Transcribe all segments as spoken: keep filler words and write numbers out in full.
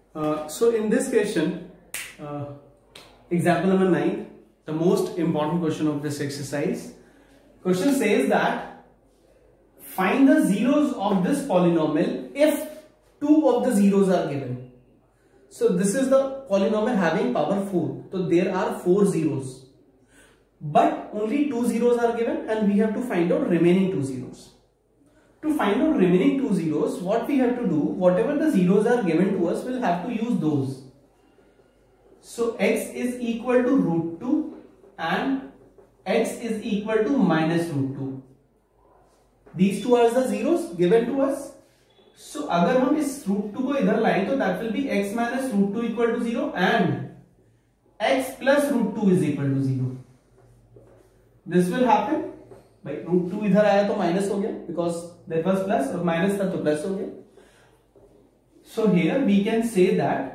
Uh, so in this question, uh, example number nine, the most important question of this exercise. Question says that find the zeros of this polynomial if two of the zeros are given. So this is the polynomial having power four. So there are four zeros, but only two zeros are given and we have to find out remaining two zeros. To find out remaining two zeros, what we have to do, whatever the zeros are given to us, we'll have to use those. So x is equal to root two and x is equal to minus root two. These two are the zeros given to us. So अगर हम इस root two को इधर लाएं तो that will be x minus root two equal to zero and x plus root two is equal to zero. This will happen. भाई root two इधर आया तो minus हो गया because that was plus और minus था तो plus हो गया. So here we can say that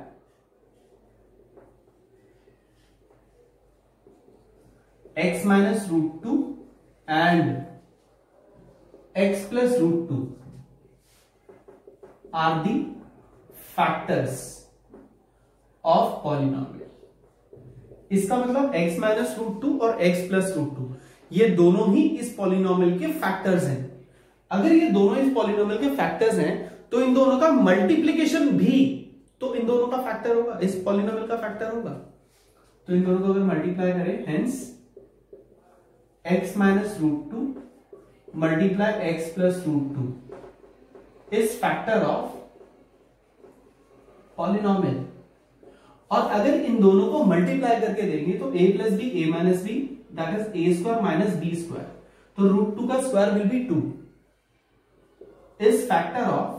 x minus root two and x plus root two are the factors of polynomial. इसका मतलब x minus root two और x plus root two ये दोनों ही इस पॉलिनोमियल के फैक्टर्स हैं. अगर ये दोनों इस पॉलिनोमियल के फैक्टर्स हैं तो इन दोनों का मल्टीप्लिकेशन भी तो इन दोनों का फैक्टर होगा, इस पॉलिनोमियल का फैक्टर होगा. तो इन दोनों को अगर मल्टीप्लाई करें, hence x minus root two multiply x plus root two is factor of polynomial. और अगर इन दोनों को मल्टीप्लाई करके देंगे तो a plus B A minus B that is A square minus B square. तो रूट टू का square will be two is factor of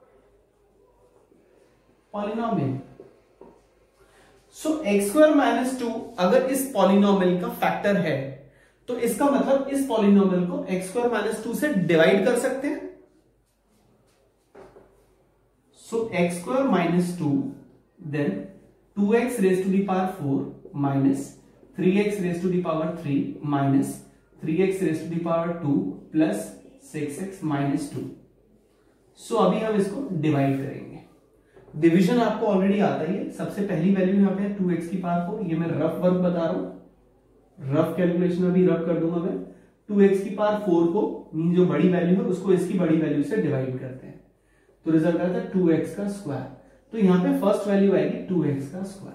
polynomial. So x square minus two अगर इस पॉलिनोमियल का फैक्टर है तो इसका मतलब इस पॉलिनोमियल को एक्स स्क्वायर माइनस टू से डिवाइड कर सकते हैं. So x square minus two then two X raise to the power four minus three x raise to the power three minus three x raise to the power two plus six x minus two. So अभी हम इसको divide करेंगे. Division आपको already आता ही है. सबसे पहली value यहां पे है टू एक्स की पावर फोर. ये मैं रफ वर्क बता रहा हूं, रफ कैलकुलेशन में भी रफ कर दूंगा मैं. टू एक्स की पावर फोर को मीन जो बड़ी वैल्यू है उसको इसकी बड़ी वैल्यू से डिवाइड करते हैं तो रिजल्ट आता है टू एक्स का स्क्वायर. तो यहां पे फर्स्ट वैल्यू आएगी टू एक्स का स्क्वायर.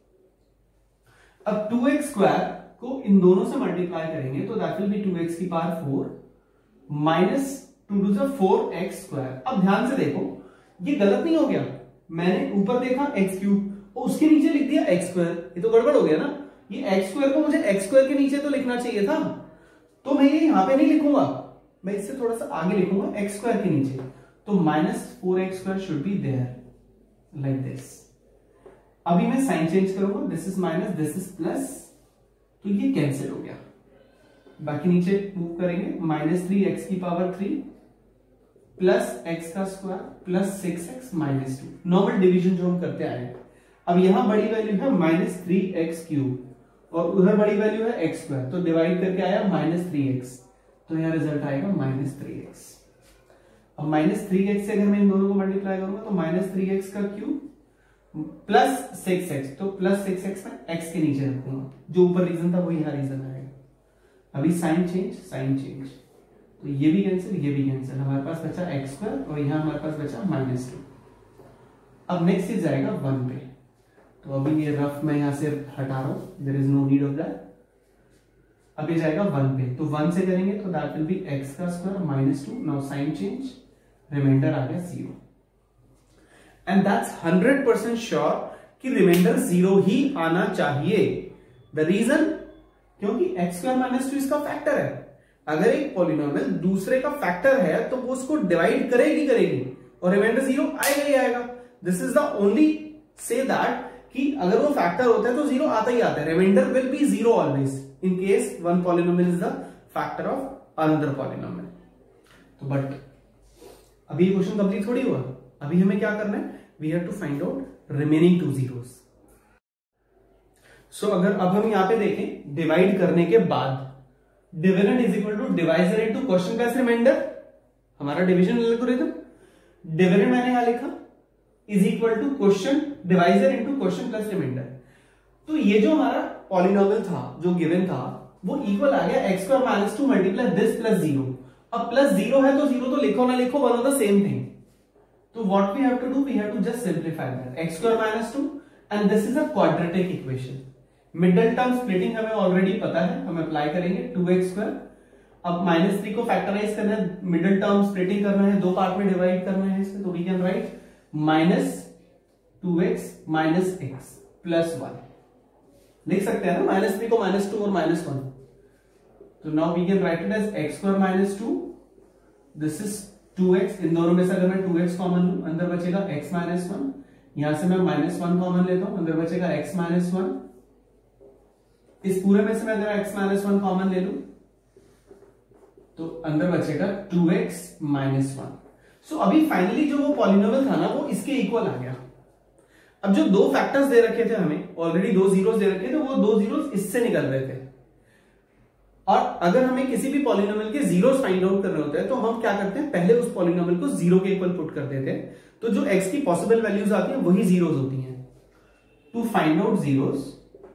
अब टू एक्स स्क्वायर को इन दोनों से मल्टीप्लाई करेंगे तो that will be two x की power four minus two two सा फोर एक्स स्क्वायर. अब ध्यान से देखो, ये गलत नहीं हो गया. मैंने ऊपर देखा एक्स क्यूब और उसके नीचे लिख दिया एक्स स्क्वायर. ये तो गड़बड़ हो गया ना. ये एक्स स्क्वायर को मुझे एक्स स्क्वायर के नीचे तो लिखना चाहिए था, तो मैं ये यहां पे नहीं लिखूंगा, मैं इससे थोड़ा सा आगे लिखूंगा एक्स स्क्वायर के नीचे. तो minus four X square should be there like this. अभी मैं साइन चेंज करूंगा, this is minus this is plus, तो ये कैंसिल हो गया. बाकी नीचे मूव करेंगे, माइनस थ्री एक्स की पावर थ्री प्लस एक्स का square plus six x minus two. Normal division जो हम करते आए हैं. अब यहां बड़ी वैल्यू है माइनस थ्री एक्स क्यूब और उधर बड़ी वैल्यू है एक्स स्क्वायर, तो डिवाइड करके आया माइनस थ्री एक्स. तो यहां रिजल्ट आएगा माइनस थ्री एक्स. अब माइनस थ्री एक्स से अगर मैं इन दोनों को मल्टीप्लाई करूंगा तो माइनस थ्री एक्स का क्यूब प्लस सिक्स एक्स, तो प्लस सिक्स एक्स में एक्स के नीचे रखूंगा. जो ऊपर रीजन था वो यहां रीजन आएगा. अभी साइन चेंज साइन चेंज, तो ये भी कैंसिल ये भी कैंसिल. हमारे पास बचा एक्स स्क्वायर और यहां हमारे पास बचा माइनस टू. अब नेक्स्ट चीज जाएगा वन पे. तो अभी ये रफ मैं यहां से हटा रहा हूं, there is no need of that. अब ये जाएगा वन पे, तो वन से करेंगे तो दैट विल बी एक्स का square minus two. Now sign change, reminder आ गया zero. And that's hundred percent sure कि रिमाइंडर जीरो ही आना चाहिए. द रीजन, क्योंकि एक्स स्क्वायर माइनस टू इसका फैक्टर है. अगर एक पॉलिनोमियल दूसरे का फैक्टर है तो वो उसको डिवाइड करेगी करेगी और रिमाइंडर जीरो आएगा ही आएगा. दिस इज द ओनली से दैट कि अगर वो फैक्टर होता है तो जीरो आता ही आता है. Reminder will be zero always in case one polynomial is the factor of another polynomial. तो बट अभी क्वेश्चन कंप्लीट थोड़ी हुआ. अभी हमें क्या करना है, we have to find out remaining two zeros. So अगर अब हम यहां पे देखें, डिवाइड करने के बाद dividend is equal to divisor into question plus reminder. हमारा डिवीजन एल्गोरिथम. डिविडेंड मैंने यहां लिखा is equal to question divisor into question plus reminder. तो ये जो हमारा पॉलिनोमियल था जो गिवन था वो इक्वल आ गया X square minus two multiply this plus zero. अब प्लस जीरो है तो जीरो तो लिखो ना लिखो one of the same thing. तो what we have to do, we have to just simplify that X square minus two and this is a quadratic equation. Middle term splitting हमें already पता है, हम apply करेंगे two x square. अब minus three को factorize करना है, middle term splitting करना है, दो पार्ट में डिवाइड करना है इसे, तो we can write minus two x minus x plus one लिख सकते हैं ना, माइनस थ्री को माइनस टू और माइनस वन। तो now we can write it as x square minus two, this is two x, इन दोनों में से अगर मैं टू एक्स कॉमन लूं अंदर बचेगा x माइनस वन, यहां से मैं माइनस वन कॉमन लेता हूं अंदर बचेगा x माइनस वन, इस पूरे में से मैं अगर x माइनस वन कॉमन ले लूं तो अंदर बचेगा two x minus one. So अभी फाइनली जो वो पॉलिनोमियल था ना वो इसके इक्वल आ गया। अब जो दो फैक्टर्स दे रखे थे हमें, ऑलरेडी दो जीरोस दे रखे थे, वो दो जीरोस इससे निकल रहे थे। और अगर हमें किसी भी पॉलिनोमियल के जीरोस फाइंड आउट करने होते हैं तो हम क्या करते हैं, पहले उस पॉलिनोमियल को जीरो के इक्वल पुट कर देते हैं, तो जो x की पॉसिबल वैल्यूज आती हैं वही जीरोस होती हैं। To find out zeros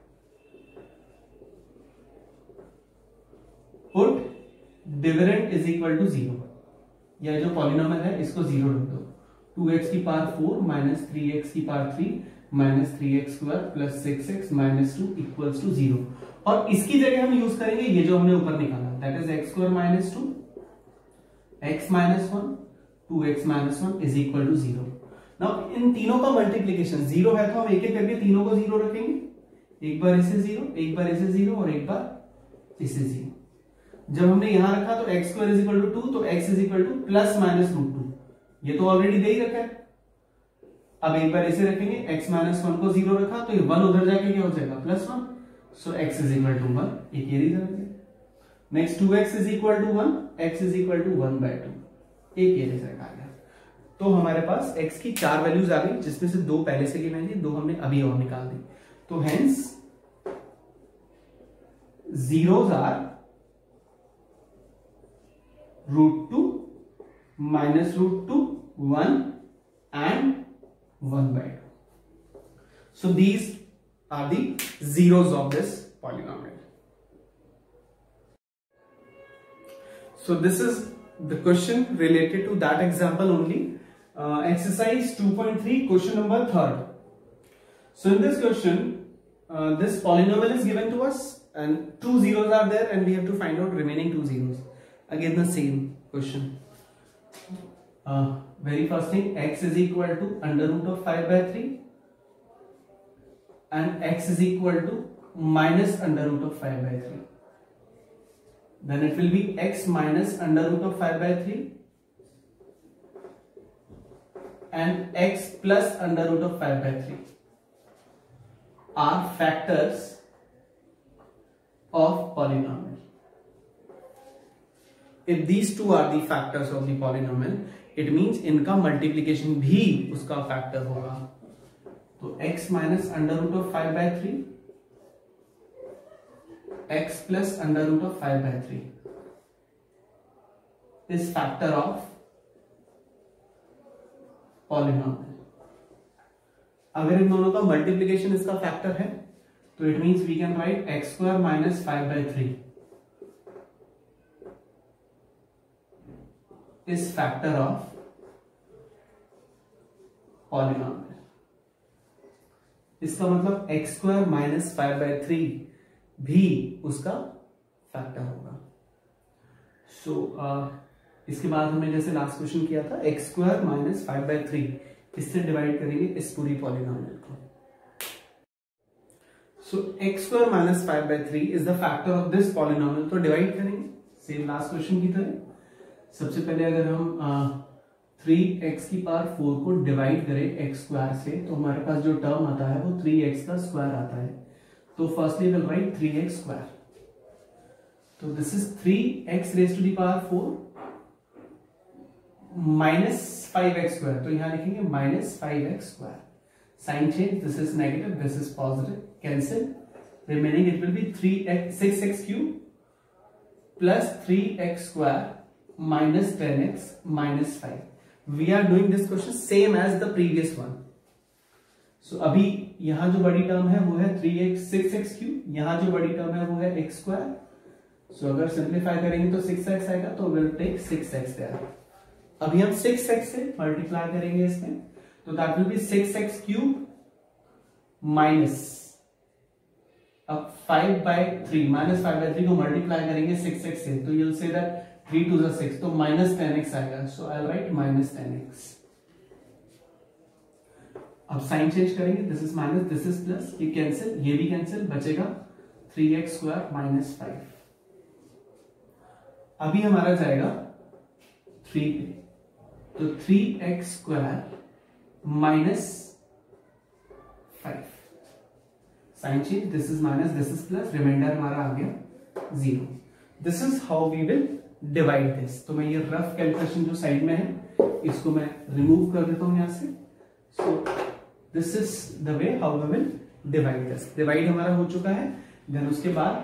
put dividend is equal to zero, या जो पॉलिनोमियल है इसको जीरो रख दो। टू एक्स की power four minus three x की power three minus three x square plus six x minus two equals to zero. और इसकी जगह हम यूज करेंगे ये जो हमने ऊपर निकाला, that is x square minus two x minus one two x minus one is equal to zero. Now इन तीनों का मल्टीप्लीकेशन जीरो है तो हम एक एक करके तीनों को जीरो रखेंगे, एक बार इसे जीरो, एक बार इसे जीरो और एक बार इसे जीरो। जब हमने यहां रखा तो x square is equal to two, तो x is equal to plus minus root two, ये तो ऑलरेडी दे ही रखा है। अब एक बार इसे रखेंगे, x माइनस वन को जीरो रखा तो ये वन उधर जाके क्या हो जाएगा plus one, so x is equal to one, एक ये रीजन है। Next two x is equal to one, x is equal to one by two, एक ये रीजन आ गया। तो हमारे पास x की चार वैल्यूज आ गई जिसमें से दो पहले से गिवन थी, दो हमने अभी और निकाल दी। तो hence zeros are root two minus root two one and one by two. So these are the zeros of this polynomial. So this is the question related to that example only. Uh, exercise two point three, question number third. So in this question, uh, this polynomial is given to us and two zeros are there and we have to find out remaining two zeros. Again the same question. Uh, very first thing, x is equal to under root of five by three and x is equal to minus under root of five by three. Then it will be x minus under root of five by three and x plus under root of five by three are factors of polynomial. If these two are the factors of the polynomial, it means इनका multiplication भी उसका factor होगा। तो x minus under root of five by three, x plus under root of five by three is factor of polynomial. अगर इन दोनों का multiplication इसका फैक्टर है तो it means we can write x square minus five by three is factor of polynomial. इसका मतलब x square minus five by three भी उसका फैक्टर होगा। सो so, uh, इसके बाद हमने जैसे लास्ट क्वेश्चन किया था x square minus five by three, इससे डिवाइड करेंगे इस पूरी पॉलिनोमियल को। So x square minus five by three is the factor of this polynomial. तो डिवाइड करेंगे सेम लास्ट क्वेश्चन की तरह। सबसे पहले अगर हम थ्री एक्स की पावर फोर को डिवाइड करें एक्स स्क्वायर से तो हमारे पास जो टर्म आता है वो थ्री एक्स का स्क्वायर आता है। तो firstly will write three x square, तो this is three x raise to the power four minus five x square, तो यहां लिखेंगे minus five x square. Sign change, this is negative, this is positive, cancel, remaining it will be three x six x cube plus three x square minus ten x minus five. We are doing this question same as the previous one. So अभी यहां जो बड़ी term है वो है three x six x cube, यहां जो बड़ी टर्म है वो है एक्स स्क्वायर। सो अगर सिंप्लीफाई करेंगे तो सिक्स एक्स आएगा, तो will take six x there. अभी हम सिक्स एक्स से मल्टीप्लाई करेंगे इसमें, तो that will be six x cube minus, अब five by three, minus five by three को मल्टीप्लाई करेंगे सिक्स एक्स से, तो you'll say that three to the six, तो माइनस टेन एक्स आएगा। So I write minus ten x. अब sign change करेंगे, this is minus, this is plus, ये cancel, ये भी कैंसिल, बचेगा three x square minus five. अभी हमारा जाएगा थ्री पे, तो three x square minus five, sign change, this is minus, this is plus, reminder हमारा आ गया zero. This is how we will divide this. तो मैं ये रफ कैलकुलेशन जो साइड में है इसको मैं रिमूव कर देता हूं यहां से। So this is the way how we will divide this. Divide हमारा हो चुका है, देन उसके बाद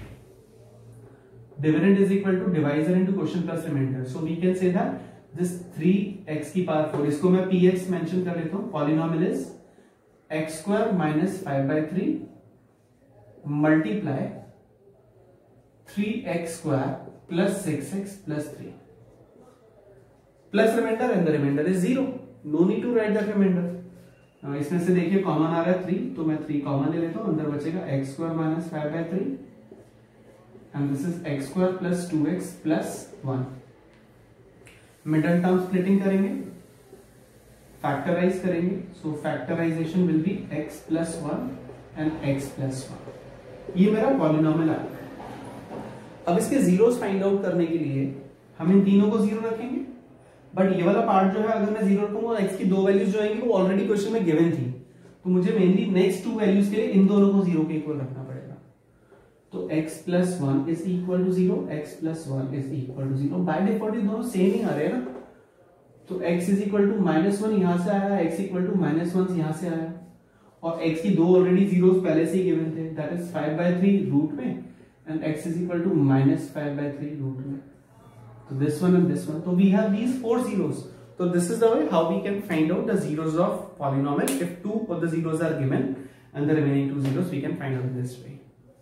dividend is equal to divisor into quotient plus remainder. So we can say that this three x की पावर फोर, इसको मैं p x mention कर लेता हूं। Polynomial is x square minus five by three multiply three x square plus six x plus three plus remainder, and the remainder is zero. No need to write the remainder. इसमें से देखिए common आ रहा है three, तो मैं three common ले लेता हूं, अंदर बचेगा x square minus five by three and this is x square plus two x plus one. Middle term splitting करेंगे, फैक्टराइज करेंगे, so factorization will be x plus one and x plus one. ये मेरा polynomial आ गया। अब इसके zeros find out करने के लिए हम इन तीनों को जीरो रखेंगे, बट ये वाला पार्ट जो है अगर मैं जीरो रखूंगा, x की दो वैल्यूज जो आएंगी वो ऑलरेडी क्वेश्चन में गिवन थी, तो मुझे मेनली नेक्स्ट टू वैल्यूज के लिए इन दोनों को जीरो के इक्वल रखना पड़ेगा। तो x plus one is equal to zero, x plus one is equal to zero. By default ये दोनों सेम ही आ रहे हैं ना, तो x is equal to minus one यहां से आया, x equal to minus one यहां से आया, और x की दो ऑलरेडी जीरोस पहले से ही गिवन थे, that is five by three root में and x is equal to minus five by three root में। तो this one and this one, तो we have these four zeros. तो this is the way how we can find out the zeros of polynomial if two of the zeros are given and the remaining two zeros we can find out this way.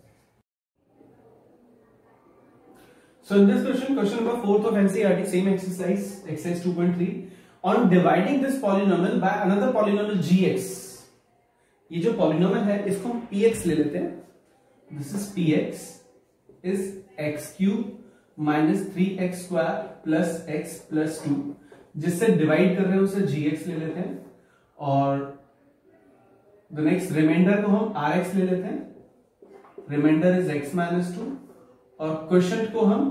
So in this question, question number fourth of N C E R T, same exercise, exercise two point three, on dividing this polynomial by another polynomial gx. ये जो polynomial है इसको हम px ले लेते हैं. This is px is x cube minus three x square plus x plus two. जिससे divide कर रहे हैं उसे gx ले लेते हैं और the next remainder को हम rx ले लेते हैं. Remainder is x minus two. और क्वेश्चन को हम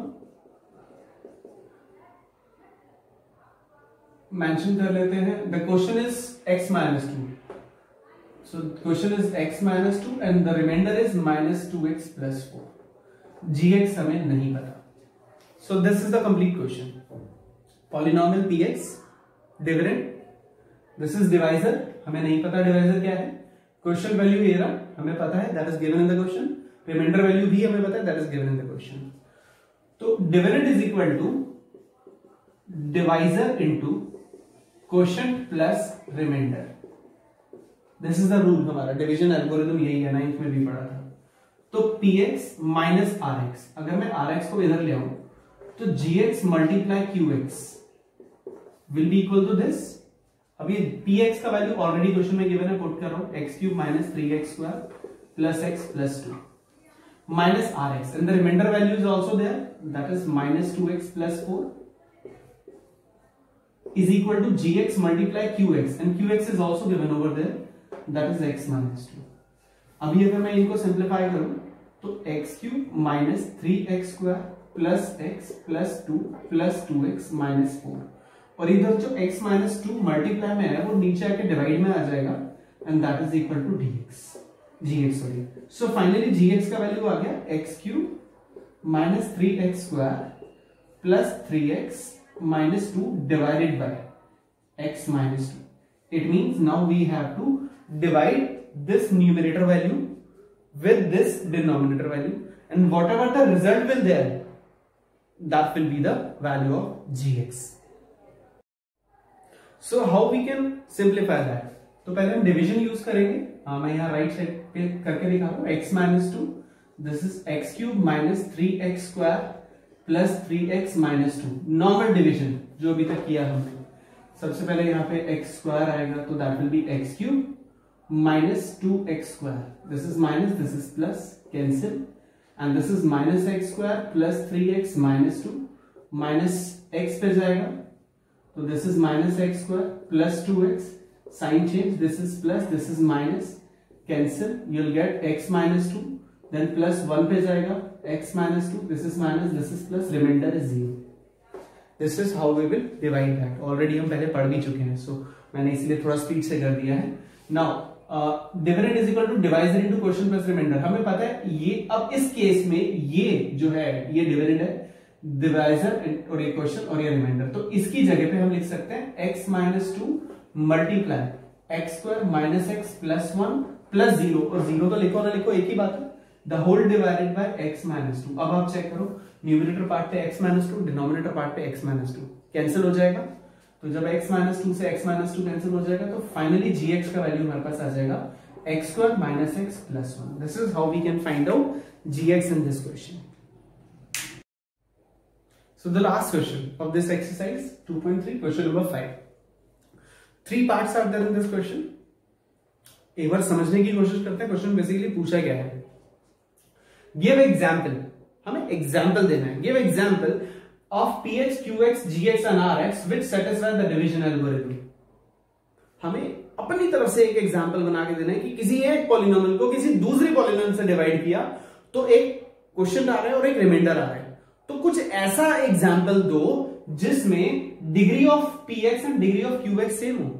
मेंशन कर लेते हैं. The question is x minus two, so question is x minus two and the remainder is minus two x plus four. G x हमें नहीं पता, so this is the complete question. Polynomial px, dividend, this is divisor, हमें नहीं पता divisor क्या है. Question value ये रहा, हमें पता है, that is given in the question. Remainder value भी हमें पता है, that is given in the question. तो dividend is equal to divisor into quotient plus remainder. This is the rule. हमारा डिवीजन एल्गोरिथम यही है, नाइन्थ में भी पढ़ा था. तो px माइनस आर एक्स, अगर मैं rx को इधर ले आऊं तो gx multiply qx will be equal to this. अभी px का वैल्यू ऑलरेडी क्वेश्चन में गिवन है, पुट कर रहा हूं. X cube minus three x square plus x plus two minus rx and the remainder value is also there, that is minus two x plus four is equal to gx multiply qx and qx is also given over there, that is x minus two. अभी अगर मैं इनको simplify करूं तो x cube minus three x square plus x plus two plus two x minus four, और इधर जो x minus two multiply में है वो नीचे आके डिवाइड में आ जाएगा and that is equal to dx. gx sorry. So finally gx का वैल्यू आ गया x cube minus three x square plus three x minus two divided by x minus two. It means now we have to divide this numerator value with this denominator value and whatever the result will there, that will be the value of gx. So how we can simplify that? तो पहले हम division use करेंगे। हाँ, मैं यहाँ right side पे करके दिखा रहा हूँ। X minus two, this is x cube minus three x square plus three x minus two. Normal division जो अभी तक किया हमने। सबसे पहले यहाँ पे एक्स स्क्वायर आएगा तो that will be x cube minus two x square, this is minus, this is plus, cancel, and this is minus x square plus three x minus two, minus x पे जाएगा तो this is minus x square plus two x, sign change, this is plus, this is minus, cancel, you will get x minus two, then plus one पे जाएगा x minus two, this is minus, this is plus, remainder is zero. This is how we will divide that. Already हम पहले पढ़ भी चुके हैं, सो so, मैंने इसलिए थोड़ा स्पीड से कर दिया है। Now dividend is equal to divisor into quotient plus remainder. हमें पता है ये, अब इस केस में ये जो है ये डिविडेंड है, डिवाइजर और ये क्वोशिएंट और ये रिमाइंडर। तो इसकी जगह पे हम लिख सकते हैं x minus two multiply x square minus x plus one plus zero, और जीरो तो लिखो ना लिखो एक ही बात है, the whole divided by x minus two. अब आप चेक करो, न्यूमरेटर पार्ट पे x minus two, denominator part पे x माइनस टू, कैंसिल हो जाएगा। तो जब x माइनस टू से x माइनस टू कैंसिल हो जाएगा तो फाइनली gx का वैल्यू हमारे पास आ जाएगा x square minus x plus one. This is how we can find out gx in this question. So the last question of this exercise two point three, question number five. Three parts are there in this question. एक बार समझने की कोशिश करते हैं। Question basically पूछा गया है, give example, हमें एग्जाम्पल देना है। Give example of P x, Q x, G x and R x which satisfy the division algorithm. हमें अपनी तरफ से एक एग्जाम्पल बना के देना है कि किसी एक पॉलिनोमियल को किसी दूसरी पॉलिनोमियल से डिवाइड किया तो एक क्वेश्चन आ रहा है और एक रिमाइंडर आ रहा है। तो कुछ ऐसा एग्जाम्पल दो जिसमें degree of P x and degree of Q x same हो।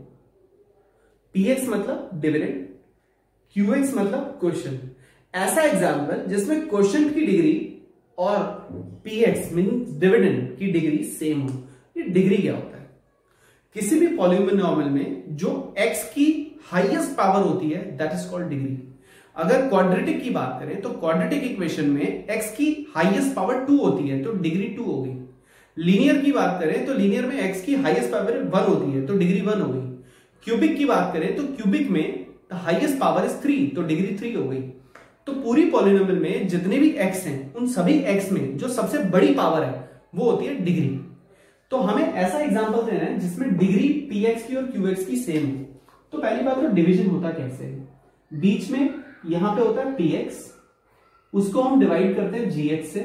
पी एक्स मतलब डिविडेंड, क्यू एक्स मतलब क्वेश्चन। ऐसा एग्जाम्पल जिसमें क्वेश्चन की डिग्री और पी एक्स मीन डिविडेंड की डिग्री सेम हो। ये डिग्री क्या होता है? किसी भी पॉलिनोमियल में जो x की हाईएस्ट पावर होती है दैट इज कॉल्ड डिग्री। अगर क्वाड्रेटिक की बात करें तो क्वाड्रेटिक इक्वेशन में x की हाईएस्ट पावर टू होती है तो डिग्री टू हो गई। लीनियर की बात करें तो लीनियर में x की हाईएस्ट पावर वन होती है तो डिग्री वन हो गई। क्यूबिक की बात करें तो क्यूबिक में the highest power is three तो डिग्री थ्री हो गई। तो पूरी पॉलिनोमियल में जितने भी x हैं उन सभी x में जो सबसे बड़ी पावर है वो होती है डिग्री। तो हमें ऐसा एग्जांपल देना है जिसमें डिग्री px की और qx की सेम हो। तो पहली बात तो डिवीजन होता कैसे है? बीच में यहां पे होता है px, उसको हम डिवाइड करते हैं gx से,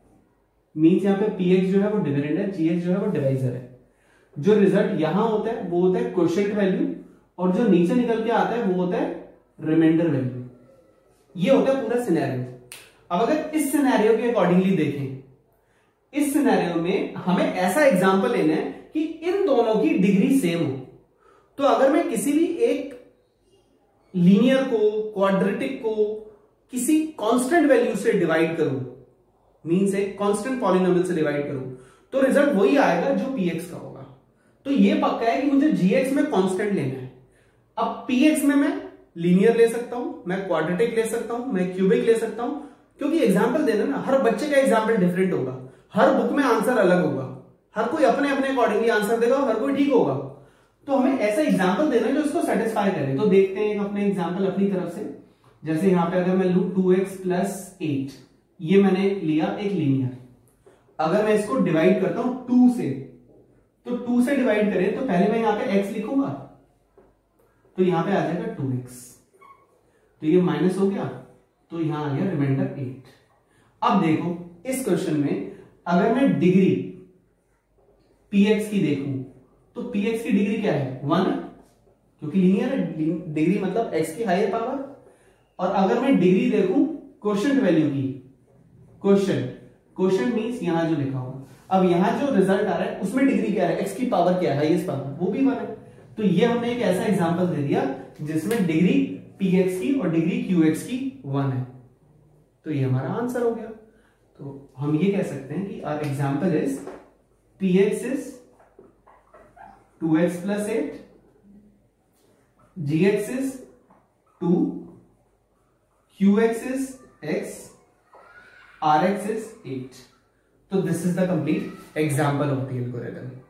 मींस यहां पे px जो है वो डिविडेंड है, gx जो है वो डिवाइजर है। जो रिजल्ट यहां होता है वो होता है क्वोशिएंट वैल्यू, और जो नीचे निकल के आता है वो होता है रिमाइंडर वैल्यू। ये होता है पूरा सिनेरियो। अब अगर इस सिनेरियो के अकॉर्डिंगली देखें, इस सिनेरियो में हमें ऐसा एग्जांपल लेना है कि इन दोनों की डिग्री सेम हो। तो अगर मैं किसी भी एक लीनियर को, क्वाड्रेटिक को किसी कांस्टेंट वैल्यू से डिवाइड करूं, मींस एक कांस्टेंट पॉलिनोमियल से डिवाइड करूं, तो रिजल्ट वही आएगा जो px का होगा। तो ये पक्का है कि मुझे gx में कांस्टेंट लेना है। अब px में मैं लीनियर ले सकता हूं, मैं क्वाड्रेटिक ले सकता हूं, मैं क्यूबिक ले सकता हूं, क्योंकि एग्जाम्पल देना ना, हर बच्चे का एग्जाम्पल डिफरेंट होगा, हर बुक में आंसर अलग होगा, हर कोई अपने अपने अकॉर्डिंगली आंसर देगा, हर कोई ठीक होगा। तो हमें ऐसा एग्जाम्पल देना है जो इसको सेटिस्फाई करे। तो देखते हैं अपने एग्जाम्पल अपनी तरफ से। जैसे यहां पे अगर मैं लू टू एक्स प्लस एट, ये मैंने लिया एक लीनियर। अगर मैं इसको डिवाइड करता हूं टू से, तो टू से डिवाइड करें तो पहले मैं यहां पे x लिखूंगा तो यहां पे आ जाएगा टू एक्स, तो ये माइनस हो गया, तो यहां आ गया रिमाइंडर एट। अब देखो इस क्वेश्चन में अगर मैं डिग्री px की देखूं तो px की डिग्री क्या है? वन है, क्योंकि लीनियर है, डिग्री मतलब x की हायर पावर। और अगर मैं डिग्री देखूं क्वोशिएंट वैल्यू की, क्वोशिएंट क्वोशिएंट मींस यहां जो लिखा हुआ, अब यहां जो रिजल्ट आ रहा है उसमें डिग्री क्या है? x की पावर क्या है? हाईएस्ट पावर, वो भी वन है। तो ये हमने एक ऐसा एग्जांपल दे दिया जिसमें डिग्री px की और डिग्री qx की वन है। तो ये हमारा आंसर हो गया। तो हम ये कह सकते हैं कि our example is px is two x plus eight, gx is two, qx is x, rx is eight. So this is the complete example of the algorithm.